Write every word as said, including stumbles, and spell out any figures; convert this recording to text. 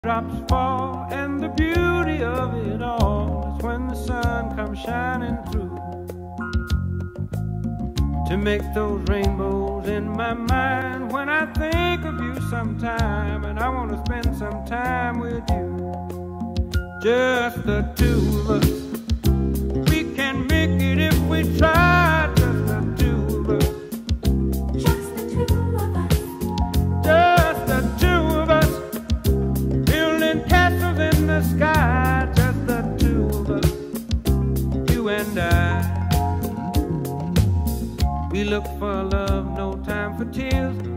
Drops fall, and the beauty of it all is when the sun comes shining through to make those rainbows in my mind. When I think of you sometime, and I want to spend some time with you, just the two of us. We can make it if we try, just the two of us. Just the two of us. Just the two of us. Building castles in the sky, just the two of us. You and I. We look for love, no time for tears.